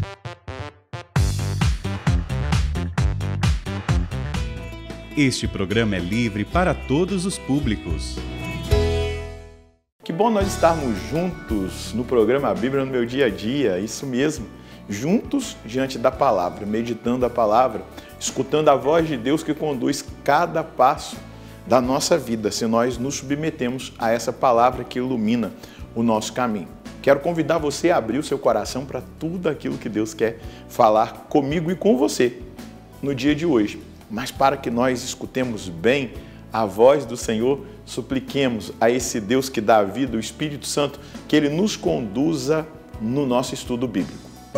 Este programa é livre para todos os públicos. Que bom nós estarmos juntos no programa A Bíblia no Meu Dia a Dia, isso mesmo, juntos diante da palavra, meditando a palavra, escutando a voz de Deus que conduz cada passo da nossa vida, se nós nos submetemos a essa palavra que ilumina o nosso caminho. Quero convidar você a abrir o seu coração para tudo aquilo que Deus quer falar comigo e com você no dia de hoje. Mas para que nós escutemos bem a voz do Senhor, supliquemos a esse Deus que dá a vida, o Espírito Santo, que Ele nos conduza no nosso estudo bíblico.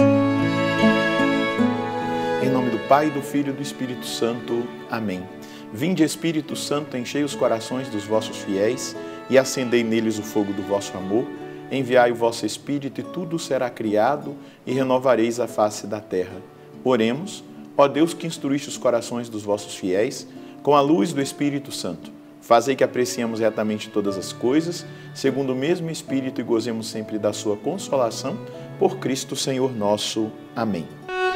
Em nome do Pai, do Filho e do Espírito Santo. Amém. Vinde, Espírito Santo, enchei os corações dos vossos fiéis e acendei neles o fogo do vosso amor. Enviai o vosso Espírito e tudo será criado e renovareis a face da terra. Oremos. Ó Deus que instruíste os corações dos vossos fiéis, com a luz do Espírito Santo, fazei que apreciemos retamente todas as coisas, segundo o mesmo Espírito, e gozemos sempre da sua consolação, por Cristo Senhor nosso. Amém.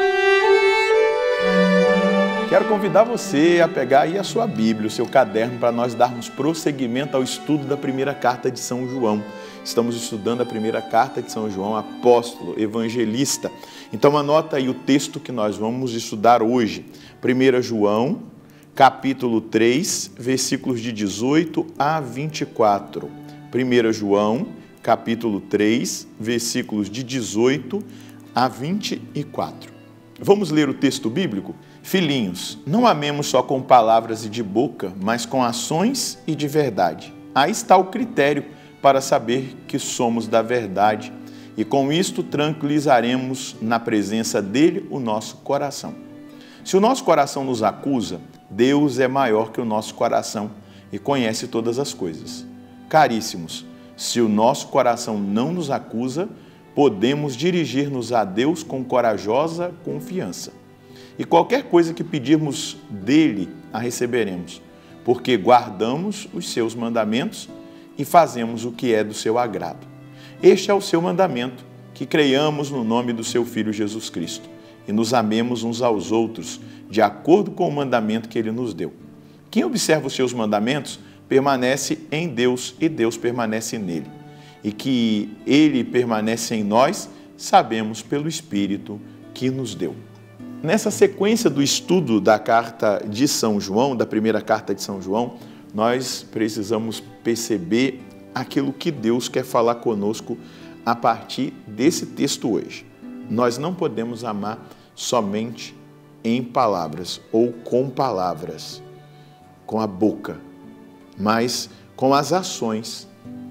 Quero convidar você a pegar aí a sua Bíblia, o seu caderno, para nós darmos prosseguimento ao estudo da primeira carta de São João. Estamos estudando a primeira carta de São João, apóstolo, evangelista. Então anota aí o texto que nós vamos estudar hoje. 1 João, capítulo 3, versículos de 18 a 24. 1 João, capítulo 3, versículos de 18 a 24. Vamos ler o texto bíblico? Filhinhos, não amemos só com palavras e de boca, mas com ações e de verdade. Aí está o critério para saber que somos da verdade, e com isto tranquilizaremos na presença dele o nosso coração. Se o nosso coração nos acusa, Deus é maior que o nosso coração e conhece todas as coisas. Caríssimos, se o nosso coração não nos acusa, podemos dirigir-nos a Deus com corajosa confiança. E qualquer coisa que pedirmos dele, a receberemos, porque guardamos os seus mandamentos e fazemos o que é do seu agrado. Este é o seu mandamento, que creiamos no nome do seu Filho Jesus Cristo e nos amemos uns aos outros, de acordo com o mandamento que ele nos deu. Quem observa os seus mandamentos permanece em Deus e Deus permanece nele. E que ele permanece em nós, sabemos pelo Espírito que nos deu. Nessa sequência do estudo da carta de São João, da primeira carta de São João, nós precisamos perceber aquilo que Deus quer falar conosco a partir desse texto hoje. Nós não podemos amar somente em palavras ou com palavras, com a boca, mas com as ações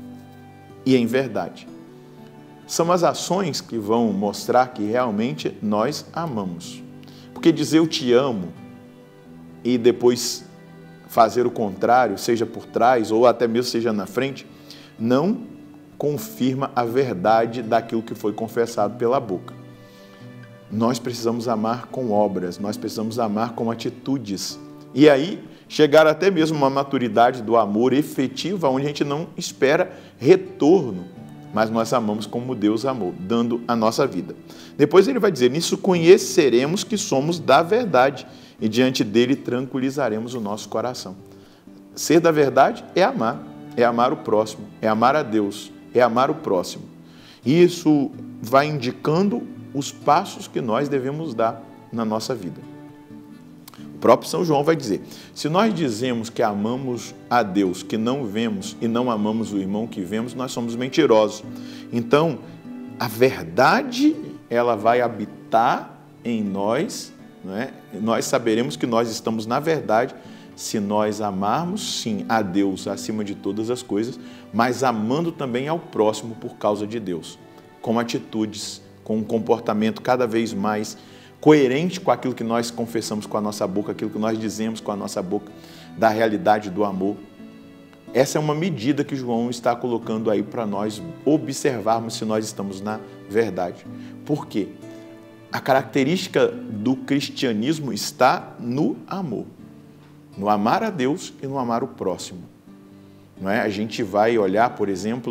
e em verdade. São as ações que vão mostrar que realmente nós amamos. Porque dizer eu te amo e depois fazer o contrário, seja por trás ou até mesmo seja na frente, não confirma a verdade daquilo que foi confessado pela boca. Nós precisamos amar com obras, nós precisamos amar com atitudes. E aí, chegar até mesmo uma maturidade do amor efetiva, onde a gente não espera retorno, mas nós amamos como Deus amou, dando a nossa vida. Depois ele vai dizer, nisso conheceremos que somos da verdade e diante dele tranquilizaremos o nosso coração. Ser da verdade é amar o próximo, é amar a Deus, é amar o próximo. E isso vai indicando os passos que nós devemos dar na nossa vida. O próprio São João vai dizer, se nós dizemos que amamos a Deus, que não vemos e não amamos o irmão que vemos, nós somos mentirosos. Então, a verdade, ela vai habitar em nós, não é? Nós saberemos que nós estamos na verdade se nós amarmos, sim, a Deus acima de todas as coisas, mas amando também ao próximo por causa de Deus, com atitudes, com um comportamento cada vez mais coerente com aquilo que nós confessamos com a nossa boca, aquilo que nós dizemos com a nossa boca, da realidade do amor. Essa é uma medida que João está colocando aí para nós observarmos se nós estamos na verdade. Por quê? A característica do cristianismo está no amor. No amar a Deus e no amar o próximo. Não é? A gente vai olhar, por exemplo, o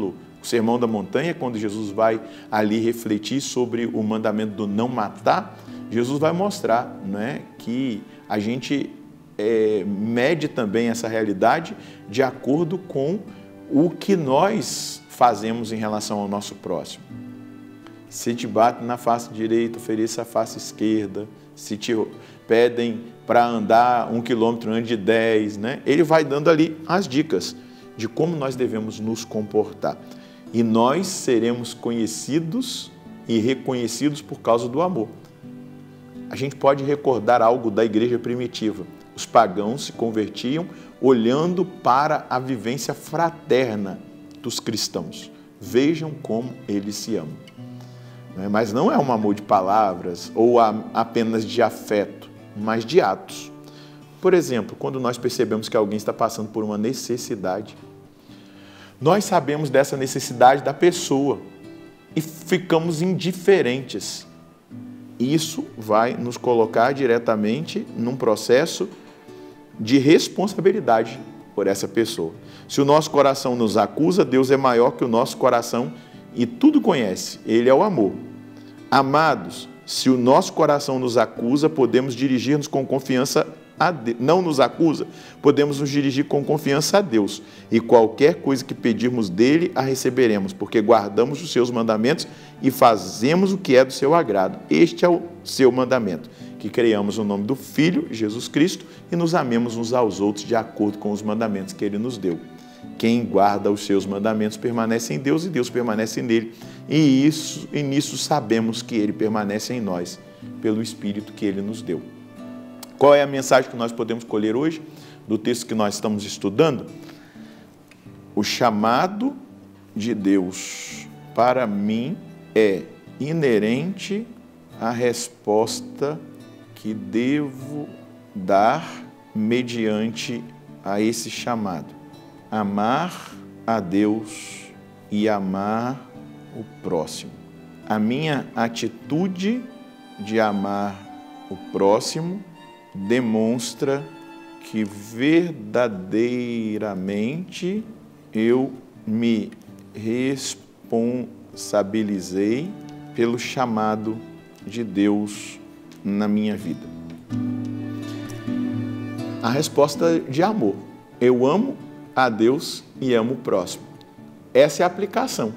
O Sermão da Montanha, quando Jesus vai ali refletir sobre o mandamento do não matar, Jesus vai mostrar, né, que a gente mede também essa realidade de acordo com o que nós fazemos em relação ao nosso próximo. Se te batem na face direita, ofereça a face esquerda. Se te pedem para andar 1 quilômetro, ande 10, né? Ele vai dando ali as dicas de como nós devemos nos comportar. E nós seremos conhecidos e reconhecidos por causa do amor. A gente pode recordar algo da igreja primitiva. Os pagãos se convertiam olhando para a vivência fraterna dos cristãos. Vejam como eles se amam. Mas não é um amor de palavras ou apenas de afeto, mas de atos. Por exemplo, quando nós percebemos que alguém está passando por uma necessidade, nós sabemos dessa necessidade da pessoa e ficamos indiferentes. Isso vai nos colocar diretamente num processo de responsabilidade por essa pessoa. Se o nosso coração nos acusa, Deus é maior que o nosso coração e tudo conhece. Ele é o amor. Amados, se o nosso coração nos acusa, podemos dirigir-nos com confiança a Deus. Não nos acusa, podemos nos dirigir com confiança a Deus. E qualquer coisa que pedirmos dele, a receberemos, porque guardamos os seus mandamentos e fazemos o que é do seu agrado. Este é o seu mandamento, que creiamos no nome do Filho, Jesus Cristo, e nos amemos uns aos outros de acordo com os mandamentos que ele nos deu. Quem guarda os seus mandamentos permanece em Deus e Deus permanece nele. E nisso sabemos que ele permanece em nós, pelo Espírito que ele nos deu. Qual é a mensagem que nós podemos colher hoje do texto que nós estamos estudando? O chamado de Deus para mim é inerente à resposta que devo dar mediante a esse chamado. Amar a Deus e amar o próximo. A minha atitude de amar o próximo demonstra que verdadeiramente eu me responsabilizei pelo chamado de Deus na minha vida. A resposta de amor. Eu amo a Deus e amo o próximo. Essa é a aplicação.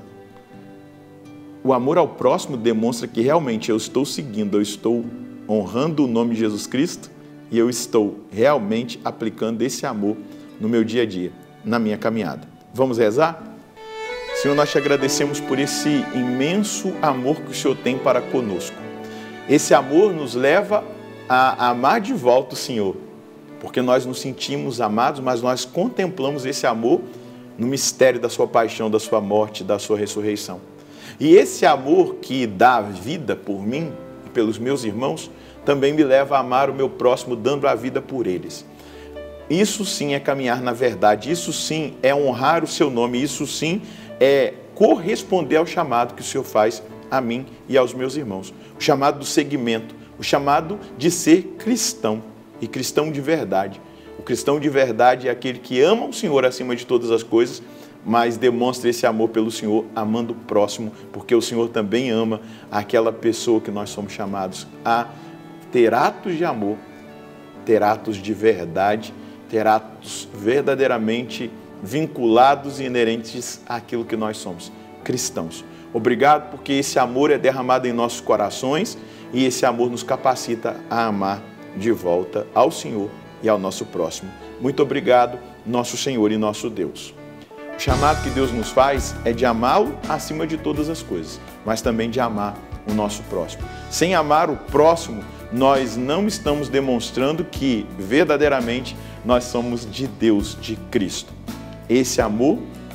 O amor ao próximo demonstra que realmente eu estou seguindo, eu estou honrando o nome de Jesus Cristo e eu estou realmente aplicando esse amor no meu dia a dia, na minha caminhada. Vamos rezar? Senhor, nós te agradecemos por esse imenso amor que o Senhor tem para conosco. Esse amor nos leva a amar de volta o Senhor, porque nós nos sentimos amados, mas nós contemplamos esse amor no mistério da sua paixão, da sua morte, da sua ressurreição. E esse amor que dá a vida por mim e pelos meus irmãos, também me leva a amar o meu próximo, dando a vida por eles. Isso sim é caminhar na verdade, isso sim é honrar o seu nome, isso sim é corresponder ao chamado que o Senhor faz a mim e aos meus irmãos. O chamado do seguimento, o chamado de ser cristão. E cristão de verdade. O cristão de verdade é aquele que ama o Senhor acima de todas as coisas, mas demonstra esse amor pelo Senhor, amando o próximo, porque o Senhor também ama aquela pessoa que nós somos chamados a ter atos de amor, ter atos de verdade, ter atos verdadeiramente vinculados e inerentes àquilo que nós somos, cristãos. Obrigado porque esse amor é derramado em nossos corações e esse amor nos capacita a amar de volta ao Senhor e ao nosso próximo. Muito obrigado, nosso Senhor e nosso Deus. O chamado que Deus nos faz é de amá-lo acima de todas as coisas, mas também de amar o nosso próximo. Sem amar o próximo, nós não estamos demonstrando que verdadeiramente nós somos de Deus, de Cristo. Esse amor,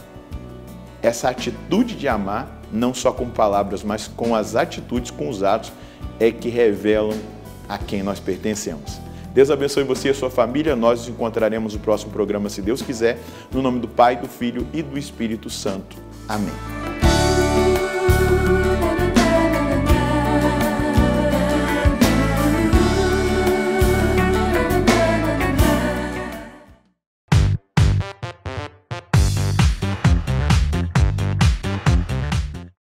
essa atitude de amar, não só com palavras, mas com as atitudes, com os atos, é que revelam a quem nós pertencemos. Deus abençoe você e a sua família. Nós nos encontraremos no próximo programa, se Deus quiser, no nome do Pai, do Filho e do Espírito Santo. Amém.